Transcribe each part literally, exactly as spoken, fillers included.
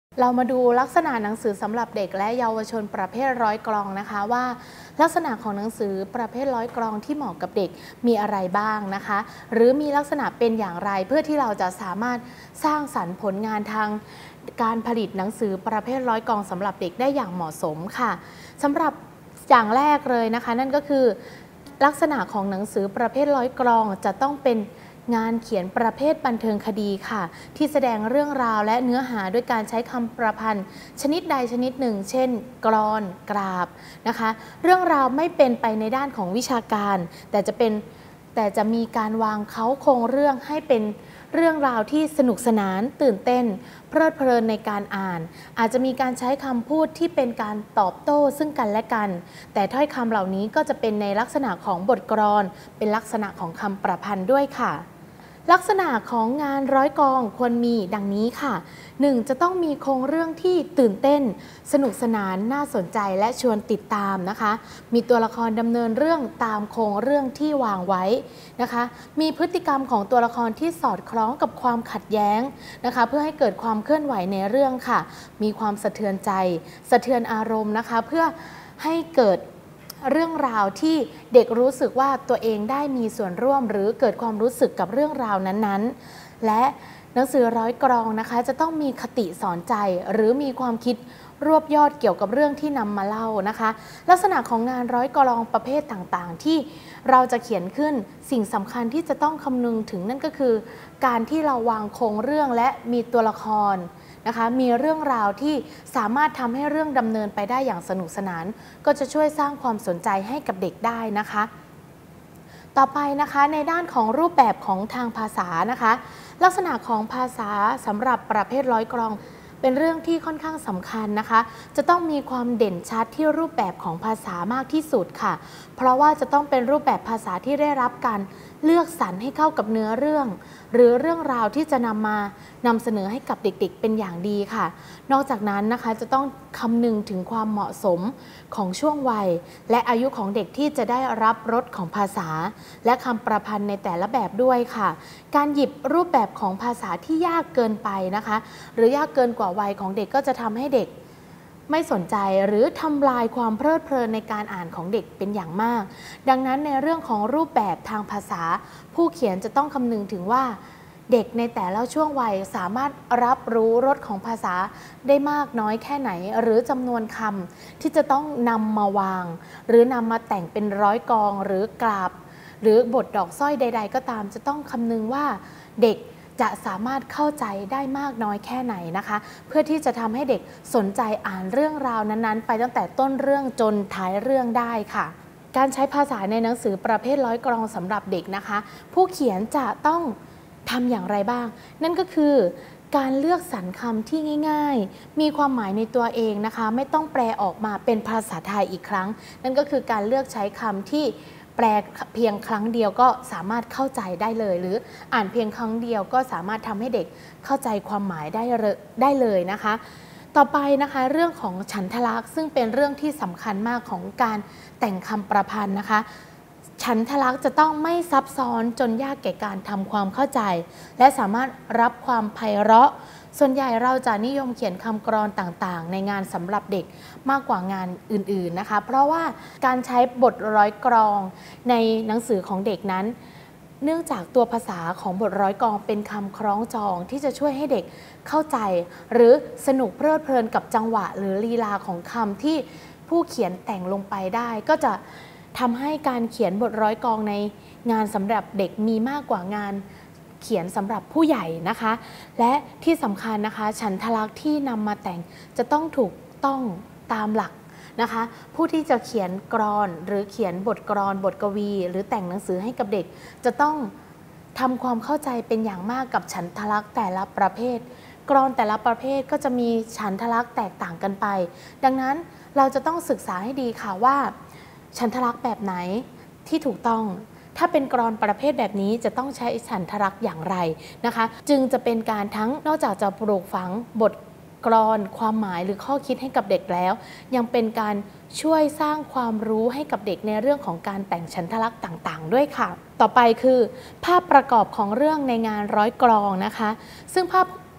เรามาดูลักษณะหนังสือสำหรับเด็กและเยาวชนประเภทร้อยกลองนะคะว่าลักษณะของหนังสือประเภทร้อยกลองที่เหมาะกับเด็กมีอะไรบ้างนะคะหรือมีลักษณะเป็นอย่างไรเพื่อที่เราจะสามารถสร้างสรรค์ผลงานทางการผลิตหนังสือประเภทร้อยกลองสำหรับเด็กได้อย่างเหมาะสมค่ะสำหรับอย่างแรกเลยนะคะนั่นก็คือลักษณะของหนังสือประเภทร้อยกลองจะต้องเป็นงานเขียนประเภทบันเทิงคดีค่ะที่แสดงเรื่องราวและเนื้อหาด้วยการใช้คำประพันธ์ชนิดใดชนิดหนึ่งเช่นกลอนกราบนะคะเรื่องราวไม่เป็นไปในด้านของวิชาการแต่จะเป็นแต่จะมีการวางเค้าโครงเรื่องให้เป็นเรื่องราวที่สนุกสนานตื่นเต้นเพลิดเพลินในการอ่านอาจจะมีการใช้คำพูดที่เป็นการตอบโต้ซึ่งกันและกันแต่ถ้อยคำเหล่านี้ก็จะเป็นในลักษณะของบทกลอนเป็นลักษณะของคำประพันธ์ด้วยค่ะลักษณะของงานร้อยกลองควรมีดังนี้ค่ะ หนึ่ง. จะต้องมีโครงเรื่องที่ตื่นเต้นสนุกสนานน่าสนใจและชวนติดตามนะคะมีตัวละครดำเนินเรื่องตามโครงเรื่องที่วางไว้นะคะมีพฤติกรรมของตัวละครที่สอดคล้องกับความขัดแย้งนะคะเพื่อให้เกิดความเคลื่อนไหวในเรื่องค่ะมีความสะเทือนใจสะเทือนอารมณ์นะคะเพื่อให้เกิดเรื่องราวที่เด็กรู้สึกว่าตัวเองได้มีส่วนร่วมหรือเกิดความรู้สึกกับเรื่องราวนั้นๆและหนังสือร้อยกลองนะคะจะต้องมีคติสอนใจหรือมีความคิดรวบยอดเกี่ยวกับเรื่องที่นำมาเล่านะคะลักษณะของงานร้อยกลองประเภทต่างๆที่เราจะเขียนขึ้นสิ่งสำคัญที่จะต้องคำนึงถึงนั่นก็คือการที่เราวางโครงเรื่องและมีตัวละครนะคะมีเรื่องราวที่สามารถทำให้เรื่องดำเนินไปได้อย่างสนุกสนานก็จะช่วยสร้างความสนใจให้กับเด็กได้นะคะต่อไปนะคะในด้านของรูปแบบของทางภาษานะคะลักษณะของภาษาสำหรับประเภทร้อยกลองเป็นเรื่องที่ค่อนข้างสำคัญนะคะจะต้องมีความเด่นชัดที่รูปแบบของภาษามากที่สุดค่ะเพราะว่าจะต้องเป็นรูปแบบภาษาที่ได้รับการเลือกสรรให้เข้ากับเนื้อเรื่องหรือเรื่องราวที่จะนำมานำเสนอให้กับเด็กๆเป็นอย่างดีค่ะนอกจากนั้นนะคะจะต้องคำนึงถึงความเหมาะสมของช่วงวัยและอายุของเด็กที่จะได้รับรสของภาษาและคำประพันธ์ในแต่ละแบบด้วยค่ะการหยิบรูปแบบของภาษาที่ยากเกินไปนะคะหรือยากเกินกว่าวัยของเด็กก็จะทำให้เด็กไม่สนใจหรือทำลายความเพลิดเพลินในการอ่านของเด็กเป็นอย่างมากดังนั้นในเรื่องของรูปแบบทางภาษาผู้เขียนจะต้องคำนึงถึงว่าเด็กในแต่ละช่วงวัยสามารถรับรู้รสของภาษาได้มากน้อยแค่ไหนหรือจำนวนคำที่จะต้องนำมาวางหรือนำมาแต่งเป็นร้อยกลองหรือกราบหรือบทดอกสร้อยใดๆก็ตามจะต้องคำนึงว่าเด็กจะสามารถเข้าใจได้มากน้อยแค่ไหนนะคะเพื่อที่จะทำให้เด็กสนใจอ่านเรื่องราวนั้นๆไปตั้งแต่ต้นเรื่องจนท้ายเรื่องได้ค่ะการใช้ภาษาในหนังสือประเภทร้อยกลองสำหรับเด็กนะคะผู้เขียนจะต้องทำอย่างไรบ้างนั่นก็คือการเลือกสรรคำที่ง่ายๆมีความหมายในตัวเองนะคะไม่ต้องแปลออกมาเป็นภาษาไทยอีกครั้งนั่นก็คือการเลือกใช้คำที่แปลเพียงครั้งเดียวก็สามารถเข้าใจได้เลยหรืออ่านเพียงครั้งเดียวก็สามารถทำให้เด็กเข้าใจความหมายได้ได้เลยนะคะต่อไปนะคะเรื่องของฉันทลักษณ์ซึ่งเป็นเรื่องที่สำคัญมากของการแต่งคำประพันธ์นะคะฉันทลักษณ์จะต้องไม่ซับซ้อนจนยากแก่การทำความเข้าใจและสามารถรับความไพเราะส่วนใหญ่เราจะนิยมเขียนคำกลอนต่างๆในงานสำหรับเด็กมากกว่างานอื่นๆนะคะเพราะว่าการใช้บทร้อยกลองในหนังสือของเด็กนั้นเนื่องจากตัวภาษาของบทร้อยกลองเป็นคำคล้องจองที่จะช่วยให้เด็กเข้าใจหรือสนุกเพลิดเพลินกับจังหวะหรือลีลาของคำที่ผู้เขียนแต่งลงไปได้ก็จะทำให้การเขียนบทร้อยกลองในงานสำหรับเด็กมีมากกว่างานเขียนสำหรับผู้ใหญ่นะคะและที่สำคัญนะคะฉันทลักษณ์ที่นำมาแต่งจะต้องถูกต้องตามหลักนะคะผู้ที่จะเขียนกลอนหรือเขียนบทกลอนบทกวีหรือแต่งหนังสือให้กับเด็กจะต้องทำความเข้าใจเป็นอย่างมากกับฉันทลักษณ์แต่ละประเภทกลอนแต่ละประเภทก็จะมีฉันทลักษณ์แตกต่างกันไปดังนั้นเราจะต้องศึกษาให้ดีค่ะว่าฉันทลักษณ์แบบไหนที่ถูกต้องถ้าเป็นกลอนประเภทแบบนี้จะต้องใช้ฉันทลักษณ์อย่างไรนะคะจึงจะเป็นการทั้งนอกจากจะปลูกฝังบทกลอนความหมายหรือข้อคิดให้กับเด็กแล้วยังเป็นการช่วยสร้างความรู้ให้กับเด็กในเรื่องของการแต่งฉันทลักษณ์ต่างๆด้วยค่ะต่อไปคือภาพประกอบของเรื่องในงานร้อยกลองนะคะซึ่งภาพ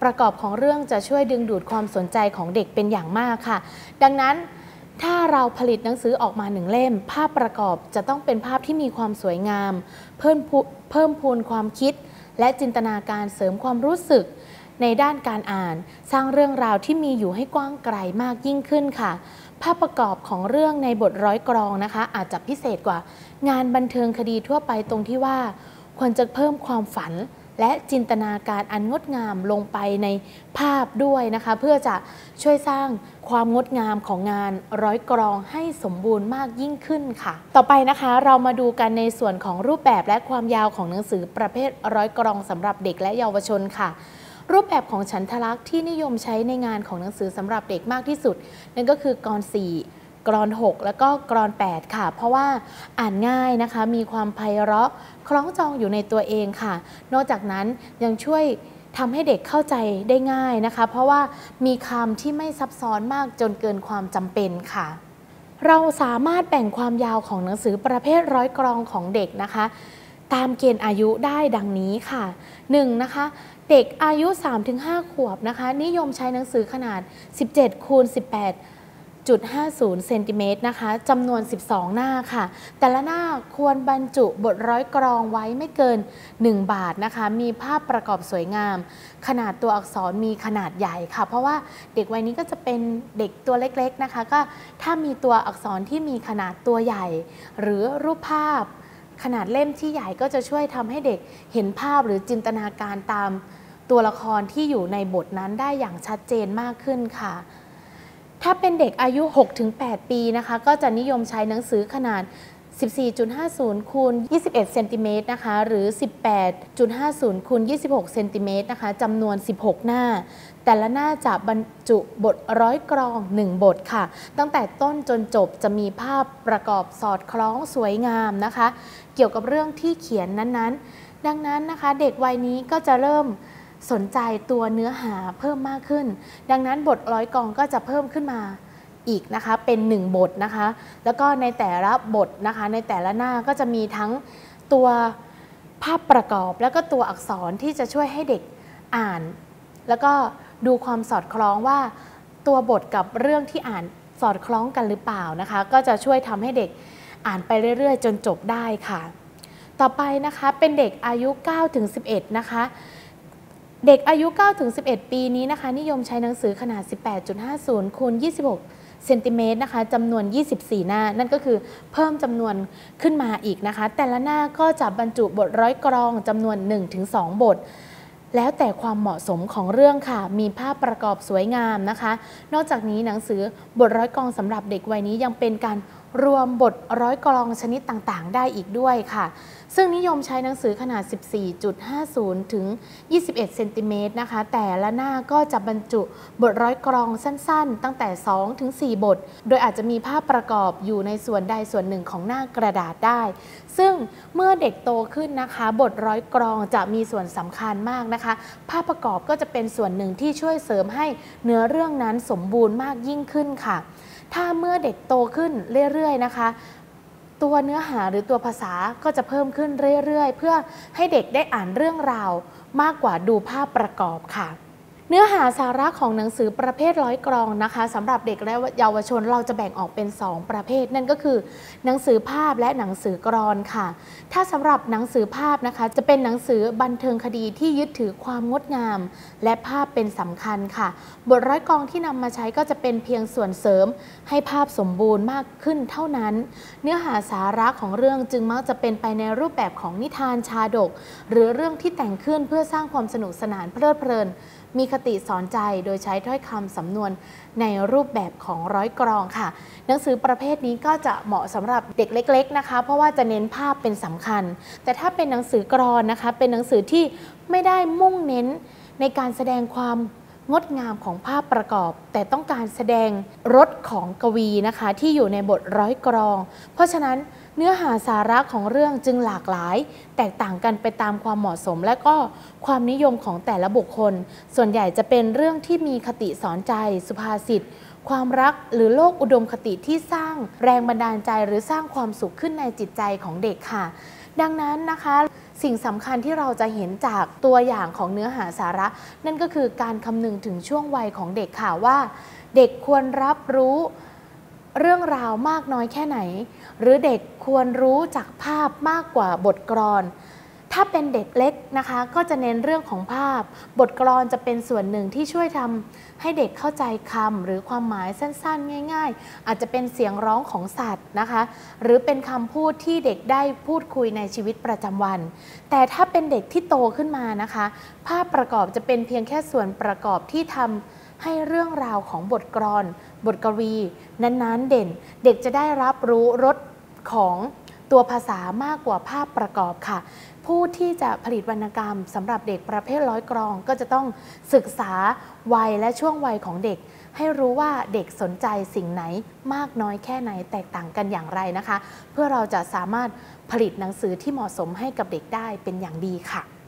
ประกอบของเรื่องจะช่วยดึงดูดความสนใจของเด็กเป็นอย่างมากค่ะดังนั้นถ้าเราผลิตหนังสือออกมาหนึ่งเล่มภาพประกอบจะต้องเป็นภาพที่มีความสวยงามเพิ่มเพิ่มพูนความคิดและจินตนาการเสริมความรู้สึกในด้านการอ่านสร้างเรื่องราวที่มีอยู่ให้กว้างไกลมากยิ่งขึ้นค่ะภาพประกอบของเรื่องในบทร้อยกลองนะคะอาจจะพิเศษกว่างานบันเทิงคดีทั่วไปตรงที่ว่าควรจะเพิ่มความฝันและจินตนาการอันงดงามลงไปในภาพด้วยนะคะเพื่อจะช่วยสร้างความงดงามของงานร้อยกลองให้สมบูรณ์มากยิ่งขึ้นค่ะต่อไปนะคะเรามาดูกันในส่วนของรูปแบบและความยาวของหนังสือประเภทร้อยกลองสำหรับเด็กและเยาวชนค่ะรูปแบบของฉันทลักษณ์ที่นิยมใช้ในงานของหนังสือสำหรับเด็กมากที่สุดนั่นก็คือกลอนสี่กลอนหกแล้วก็กลอนแปดค่ะเพราะว่าอ่านง่ายนะคะมีความไพเราะคล้องจองอยู่ในตัวเองค่ะนอกจากนั้นยังช่วยทำให้เด็กเข้าใจได้ง่ายนะคะเพราะว่ามีคำที่ไม่ซับซ้อนมากจนเกินความจำเป็นค่ะเราสามารถแบ่งความยาวของหนังสือประเภทร้อยกลองของเด็กนะคะตามเกณฑ์อายุได้ดังนี้ค่ะหนึ่งนะคะเด็กอายุ สามถึงห้า ขวบนะคะนิยมใช้หนังสือขนาด สิบเจ็ดคูณสิบแปดจุดห้าศูนย์ เซนติเมตรนะคะจำนวน สิบสอง หน้าค่ะแต่ละหน้าควรบรรจุบทร้อยกลองไว้ไม่เกินหนึ่งบาทนะคะมีภาพประกอบสวยงามขนาดตัวอักษรมีขนาดใหญ่ค่ะเพราะว่าเด็กวัยนี้ก็จะเป็นเด็กตัวเล็กๆนะคะก็ถ้ามีตัวอักษรที่มีขนาดตัวใหญ่หรือรูปภาพขนาดเล่มที่ใหญ่ก็จะช่วยทำให้เด็กเห็นภาพหรือจินตนาการตามตัวละครที่อยู่ในบทนั้นได้อย่างชัดเจนมากขึ้นค่ะถ้าเป็นเด็กอายุ หกถึงแปด ปีนะคะก็จะนิยมใช้หนังสือขนาด สิบสี่จุดห้าศูนย์คูณยี่สิบเอ็ด เซนติเมตรนะคะหรือ สิบแปดจุดห้าศูนย์คูณยี่สิบหก เซนติเมตรนะคะจำนวน สิบหก หน้าแต่ละหน้าจะบรรจุบทร้อยกลองหนึ่งบทค่ะตั้งแต่ต้นจนจบจะมีภาพประกอบสอดคล้องสวยงามนะคะเกี่ยวกับเรื่องที่เขียนนั้นๆดังนั้นนะคะเด็กวัยนี้ก็จะเริ่มสนใจตัวเนื้อหาเพิ่มมากขึ้นดังนั้นบทร้อยกลองก็จะเพิ่มขึ้นมาอีกนะคะเป็นหนึ่งบทนะคะแล้วก็ในแต่ละบทนะคะในแต่ละหน้าก็จะมีทั้งตัวภาพประกอบแล้วก็ตัวอักษรที่จะช่วยให้เด็กอ่านแล้วก็ดูความสอดคล้องว่าตัวบทกับเรื่องที่อ่านสอดคล้องกันหรือเปล่านะคะก็จะช่วยทำให้เด็กอ่านไปเรื่อยๆจนจบได้ค่ะต่อไปนะคะเป็นเด็กอายุ เก้าถึงสิบเอ็ด นะคะเด็กอายุ เก้าถึงสิบเอ็ด ปีนี้นะคะนิยมใช้หนังสือขนาด สิบแปดจุดห้าศูนย์คูณยี่สิบหก เซนติเมตรนะคะจำนวน ยี่สิบสี่ หน้านั่นก็คือเพิ่มจำนวนขึ้นมาอีกนะคะแต่ละหน้าก็จะบรรจุบทร้อยกลองจำนวน หนึ่งถึงสอง บทแล้วแต่ความเหมาะสมของเรื่องค่ะมีภาพประกอบสวยงามนะคะนอกจากนี้หนังสือบทร้อยกลองสำหรับเด็กวัยนี้ยังเป็นการรวมบทร้อยกลองชนิดต่างๆได้อีกด้วยค่ะซึ่งนิยมใช้หนังสือขนาด สิบสี่จุดห้าศูนย์ ถึง ยี่สิบเอ็ด เซนติเมตรนะคะแต่ละหน้าก็จะบรรจุบทร้อยกลองสั้นๆตั้งแต่ สองถึงสี่ บทโดยอาจจะมีภาพประกอบอยู่ในส่วนใดส่วนหนึ่งของหน้ากระดาษได้ซึ่งเมื่อเด็กโตขึ้นนะคะบทร้อยกลองจะมีส่วนสำคัญมากนะคะภาพประกอบก็จะเป็นส่วนหนึ่งที่ช่วยเสริมให้เนื้อเรื่องนั้นสมบูรณ์มากยิ่งขึ้นค่ะถ้าเมื่อเด็กโตขึ้นเรื่อยๆนะคะตัวเนื้อหาหรือตัวภาษาก็จะเพิ่มขึ้นเรื่อยๆเพื่อให้เด็กได้อ่านเรื่องราวมากกว่าดูภาพประกอบค่ะเนื้อหาสาระของหนังสือประเภทร้อยกลองนะคะสำหรับเด็กและเยาวชนเราจะแบ่งออกเป็นสองประเภทนั่นก็คือหนังสือภาพและหนังสือกลอนค่ะถ้าสำหรับหนังสือภาพนะคะจะเป็นหนังสือบันเทิงคดีที่ยึดถือความงดงามและภาพเป็นสำคัญค่ะบทร้อยกลองที่นำมาใช้ก็จะเป็นเพียงส่วนเสริมให้ภาพสมบูรณ์มากขึ้นเท่านั้นเนื้อหาสาระของเรื่องจึงมักจะเป็นไปในรูปแบบของนิทานชาดกหรือเรื่องที่แต่งขึ้นเพื่อสร้างความสนุกสนานเพลิดเพลินมีคติสอนใจโดยใช้ถ้อยคำสำนวนในรูปแบบของร้อยกลองค่ะหนังสือประเภทนี้ก็จะเหมาะสำหรับเด็กเล็กๆนะคะเพราะว่าจะเน้นภาพเป็นสำคัญแต่ถ้าเป็นหนังสือกลอนนะคะเป็นหนังสือที่ไม่ได้มุ่งเน้นในการแสดงความงดงามของภาพประกอบแต่ต้องการแสดงรสของกวีนะคะที่อยู่ในบทร้อยกลองเพราะฉะนั้นเนื้อหาสาระของเรื่องจึงหลากหลายแตกต่างกันไปตามความเหมาะสมและก็ความนิยมของแต่ละบุคคลส่วนใหญ่จะเป็นเรื่องที่มีคติสอนใจสุภาษิตความรักหรือโลกอุดมคติที่สร้างแรงบันดาลใจหรือสร้างความสุขขึ้นในจิตใจของเด็กค่ะดังนั้นนะคะสิ่งสำคัญที่เราจะเห็นจากตัวอย่างของเนื้อหาสาระนั่นก็คือการคำนึงถึงช่วงวัยของเด็กค่ะว่าเด็กควรรับรู้เรื่องราวมากน้อยแค่ไหนหรือเด็กควรรู้จากภาพมากกว่าบทกลอนถ้าเป็นเด็กเล็กนะคะก็จะเน้นเรื่องของภาพบทกลอนจะเป็นส่วนหนึ่งที่ช่วยทำให้เด็กเข้าใจคำหรือความหมายสั้นๆง่ายๆอาจจะเป็นเสียงร้องของสัตว์นะคะหรือเป็นคำพูดที่เด็กได้พูดคุยในชีวิตประจำวันแต่ถ้าเป็นเด็กที่โตขึ้นมานะคะภาพประกอบจะเป็นเพียงแค่ส่วนประกอบที่ทำให้เรื่องราวของบทกลอนบทกวีนั้นๆเด่นเด็กจะได้รับรู้รสของตัวภาษามากกว่าภาพประกอบค่ะผู้ที่จะผลิตวรรณกรรมสำหรับเด็กประเภทร้อยกลองก็จะต้องศึกษาวัยและช่วงวัยของเด็กให้รู้ว่าเด็กสนใจสิ่งไหนมากน้อยแค่ไหนแตกต่างกันอย่างไรนะคะเพื่อเราจะสามารถผลิตหนังสือที่เหมาะสมให้กับเด็กได้เป็นอย่างดีค่ะ